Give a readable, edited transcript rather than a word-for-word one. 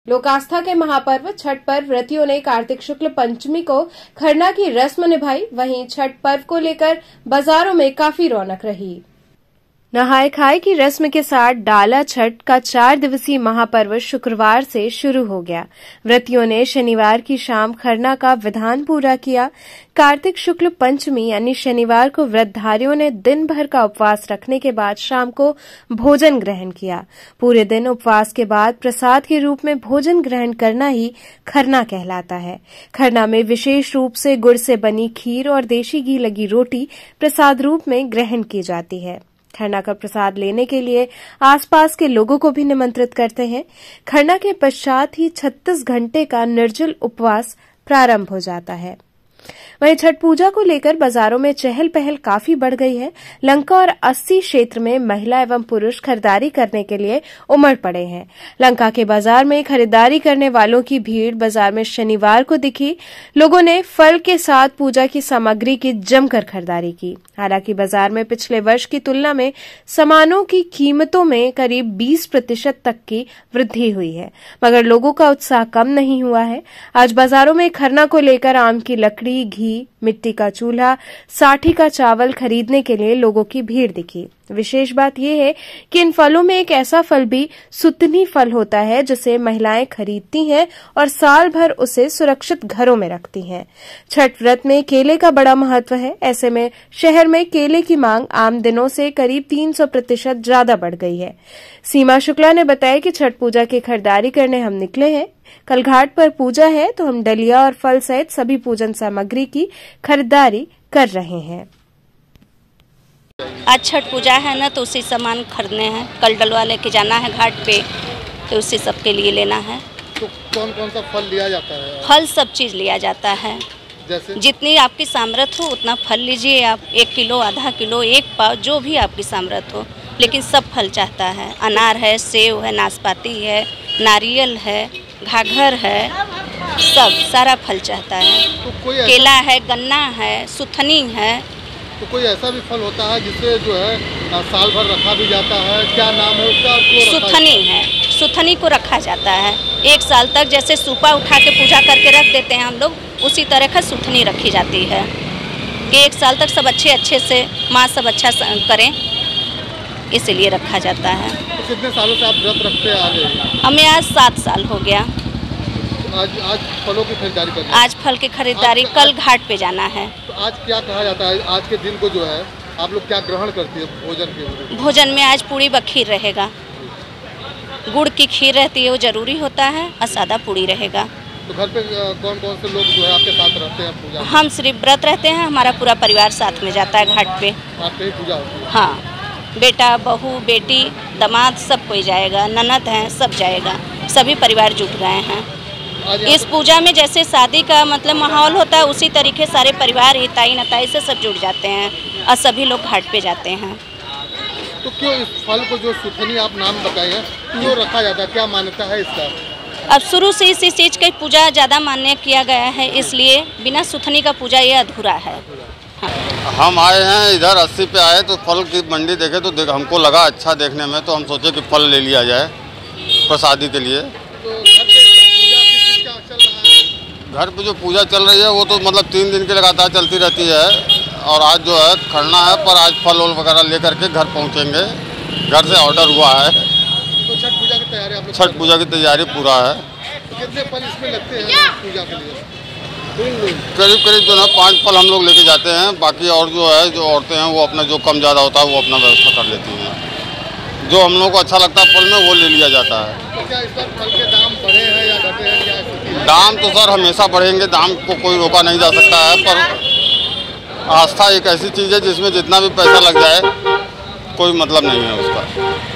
लोक आस्था के महापर्व छठ पर व्रतियों ने कार्तिक शुक्ल पंचमी को खरना की रस्म निभाई। वहीं छठ पर्व को लेकर बाजारों में काफी रौनक रही। नहाय खाए की रस्म के साथ डाला छठ का 4 दिवसीय महापर्व शुक्रवार से शुरू हो गया। व्रतियों ने शनिवार की शाम खरना का विधान पूरा किया। कार्तिक शुक्ल पंचमी यानी शनिवार को व्रतधारियों ने दिन भर का उपवास रखने के बाद शाम को भोजन ग्रहण किया। पूरे दिन उपवास के बाद प्रसाद के रूप में भोजन ग्रहण करना ही खरना कहलाता है। खरना में विशेष रूप से गुड़ से बनी खीर और देशी घी लगी रोटी प्रसाद रूप में ग्रहण की जाती है। खरना का प्रसाद लेने के लिए आसपास के लोगों को भी निमंत्रित करते हैं। खरना के पश्चात ही 36 घंटे का निर्जल उपवास प्रारंभ हो जाता है। वहीं छठ पूजा को लेकर बाजारों में चहल पहल काफी बढ़ गई है। लंका और 80 क्षेत्र में महिला एवं पुरुष खरीदारी करने के लिए उमड़ पड़े हैं। लंका के बाजार में खरीदारी करने वालों की भीड़ बाजार में शनिवार को दिखी। लोगों ने फल के साथ पूजा की सामग्री की जमकर खरीदारी की। हालांकि बाजार में पिछले वर्ष की तुलना में सामानों की कीमतों में करीब 20% तक की वृद्धि हुई है, मगर लोगों का उत्साह कम नहीं हुआ है। आज बाजारों में खरना को लेकर आम की लकड़ी, घी, मिट्टी का चूल्हा, साठी का चावल खरीदने के लिए लोगों की भीड़ दिखी। विशेष बात यह है कि इन फलों में एक ऐसा फल भी सुतनी फल होता है जिसे महिलाएं खरीदती हैं और साल भर उसे सुरक्षित घरों में रखती हैं। छठ व्रत में केले का बड़ा महत्व है। ऐसे में शहर में केले की मांग आम दिनों से करीब 300% ज्यादा बढ़ गई है। सीमा शुक्ला ने बताया कि छठ पूजा की खरीदारी करने हम निकले हैं। कल घाट पर पूजा है तो हम डलिया और फल सहित सभी पूजन सामग्री की खरीदारी कर रहे हैं। आज छठ पूजा है ना, तो उसी सामान खरीदने हैं। कल डलवा लेके जाना है घाट पे, तो उसी सब के लिए लेना है। तो कौन कौन सा फल लिया जाता है? फल सब चीज़ लिया जाता है। जैसे जितनी आपकी सामर्थ्य हो उतना फल लीजिए आप। 1 किलो, आधा किलो, 1 पाव, जो भी आपकी सामर्थ्य हो, लेकिन सब फल चाहता है। अनार है, सेब है, नाशपाती है, नारियल है, घाघर है, सब सारा फल चाहता है। तो केला है, गन्ना है, सुथनी है। तो कोई ऐसा भी फल होता है जिससे जो है साल भर रखा भी जाता है? क्या नाम है उसका? सुथनी है, सुथनी को रखा जाता है 1 साल तक। जैसे सूपा उठा के पूजा करके रख देते हैं हम लोग, उसी तरह का सुथनी रखी जाती है कि 1 साल तक सब अच्छे से माँ सब अच्छा करें, इसलिए रखा जाता है। तो कितने सालों से आप व्रत रखते आ रहे हैं? हमें आज 7 साल हो गया। आज फलों की खरीदारी करनी है? आज फल की खरीदारी, कल घाट पे जाना है। तो आज क्या कहा जाता है? आज के दिन को जो है आप लोग क्या ग्रहण करती है भोजन के? भोजन में आज पूड़ी व खीर रहेगा। गुड़ की खीर रहती है, वो जरूरी होता है, और सादा पूड़ी रहेगा। तो घर पे कौन कौन से लोग जो है आपके साथ रहते हैं पूजा? हम सिर्फ व्रत रहते हैं, हमारा पूरा परिवार साथ में जाता है घाट पे। घाट पे ही पूजा होती है? हाँ, बेटा, बहू, बेटी, दामाद सब कोई जाएगा, ननद हैं, सब जाएगा। सभी परिवार जुट गए हैं इस पूजा में। जैसे शादी का मतलब माहौल होता है, उसी तरीके सारे परिवार, हिताई नताई से सब जुट जाते हैं और सभी लोग घाट पे जाते हैं। तो क्यों इस फल को, जो सुथनी आप नाम बताए हैं, क्यों रखा जाता है? क्या मान्यता है इसका? अब शुरू से इसी चीज़ की पूजा ज़्यादा मान्य किया गया है, इसलिए बिना सुथनी का पूजा ये अधूरा है। हाँ। हम आए हैं इधर 80 पे आए तो फल की मंडी देखे तो हमको लगा अच्छा देखने में, तो हम सोचे कि फल ले लिया जाए प्रसादी के लिए। घर पे जो पूजा चल रही है वो तो मतलब 3 दिन के लगातार चलती रहती है, और आज जो है खरना है, पर आज फल वगैरह लेकर के घर पहुंचेंगे। घर से ऑर्डर हुआ है। तो छठ पूजा की तैयारी आप लोग? छठ पूजा की तैयारी पूरा है। तो कितने फल इसमें लगते हैं पूजा के लिए? करीब जो है 5 फल हम लोग लेके जाते हैं। बाकी और जो है जो औरतें हैं वो अपना जो कम ज़्यादा होता है वो अपना व्यवस्था कर लेती हैं। जो हम लोग को अच्छा लगता है फल में वो ले लिया जाता है। तो क्या इस बार फल के दाम बढ़े हैं या घटे हैं, क्या स्थिति है? दाम तो सर हमेशा बढ़ेंगे, दाम को कोई रोका नहीं जा सकता है, पर आस्था एक ऐसी चीज़ है जिसमें जितना भी पैसा लग जाए कोई मतलब नहीं है उसका।